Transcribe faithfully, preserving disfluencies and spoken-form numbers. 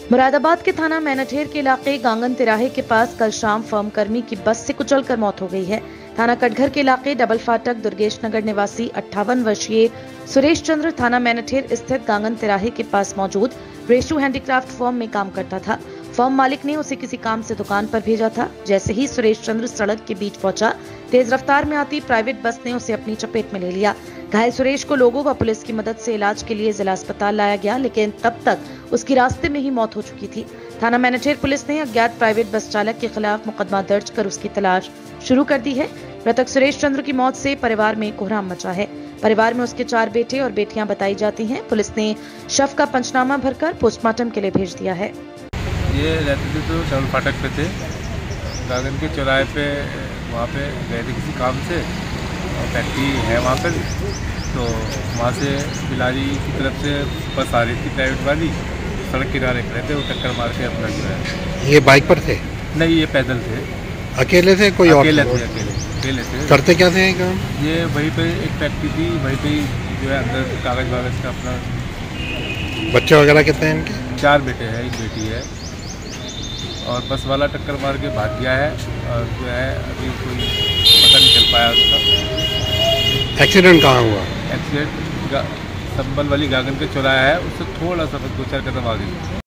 मुरादाबाद के थाना मैनाठेर के इलाके गांगन तिराहे के पास कल शाम फर्म कर्मी की बस से कुचलकर मौत हो गई है। थाना कटघर के इलाके डबल फाटक दुर्गेश नगर निवासी अट्ठावन वर्षीय सुरेश चंद्र थाना मैनाठेर स्थित गांगन तिराहे के पास मौजूद रेशु हैंडीक्राफ्ट फर्म में काम करता था। फर्म मालिक ने उसे किसी काम से दुकान पर भेजा था। जैसे ही सुरेश चंद्र सड़क के बीच पहुंचा, तेज रफ्तार में आती प्राइवेट बस ने उसे अपनी चपेट में ले लिया। घायल सुरेश को लोगों व पुलिस की मदद से इलाज के लिए जिला अस्पताल लाया गया, लेकिन तब तक उसकी रास्ते में ही मौत हो चुकी थी। थाना मैनाठेर पुलिस ने अज्ञात प्राइवेट बस चालक के खिलाफ मुकदमा दर्ज कर उसकी तलाश शुरू कर दी है। मृतक सुरेश चंद्र की मौत से परिवार में कोहराम मचा है। परिवार में उसके चार बेटे और बेटियां बताई जाती हैं। पुलिस ने शव का पंचनामा भरकर पोस्टमार्टम के लिए भेज दिया है। ये रहते थे तो डबल फाटक पे थे, गागन के चौराहे पे, वहाँ पे गए थे किसी काम से और फैक्ट्री है वहाँ पर, तो वहाँ से बिलारी की तरफ से बस आ रही थी प्राइवेट वाली, सड़क किनारे खड़े थे, वो टक्कर मार के अपना गिरा। ये बाइक पर थे? नहीं, ये पैदल थे। अकेले थे? कोई और अकेले थे? अकेले अकेले थे। करते क्या थे काम? ये वहीं पे एक फैक्ट्री थी, वहीं पे जो है अंदर कागज वागज का अपना। बच्चे वगैरह कितने हैं इनके? चार बेटे हैं, एक बेटी है, और बस वाला टक्कर मार के भाग गया है और जो है अभी कोई पता नहीं चल पाया उसका। एक्सीडेंट कहाँ हुआ? एक्सीडेंट संबल वाली गागन के चौराहा है, उससे थोड़ा सा दो चार कदम आगे।